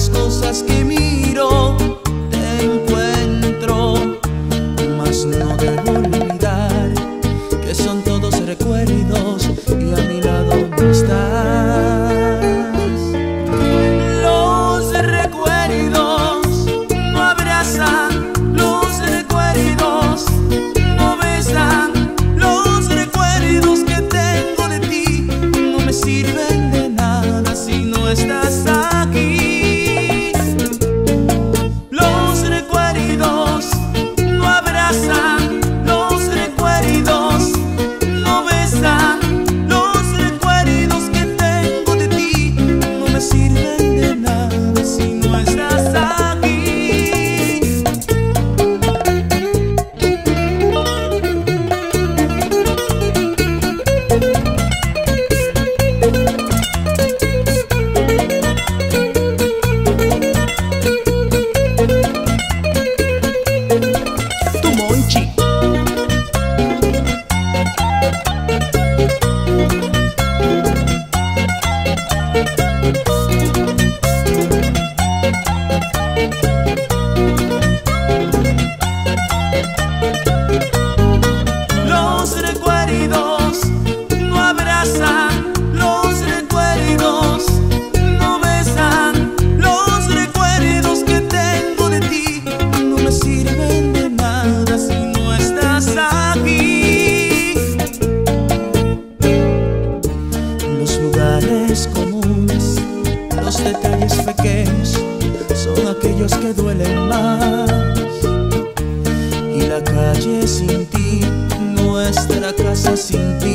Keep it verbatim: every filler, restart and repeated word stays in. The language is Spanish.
las cosas que miro te encuentro, mas no debo olvidar que son todos recuerdos y a mi lado no estás. Los recuerdos no abrazan, los recuerdos no besan, los recuerdos que tengo de ti no me sirven de nada si no estás aquí. Los recuerdos no abrazan, los recuerdos no besan, los recuerdos que tengo de ti no me sirven de nada si no estás aquí. Tu Monchi. Los recuerdos no abrazan, los recuerdos no besan, los recuerdos que tengo de ti no me sirven de nada si no estás aquí. Los lugares comunes, los detalles pequeños son aquellos que duelen más. Y la calle sin ti, nuestra casa sin ti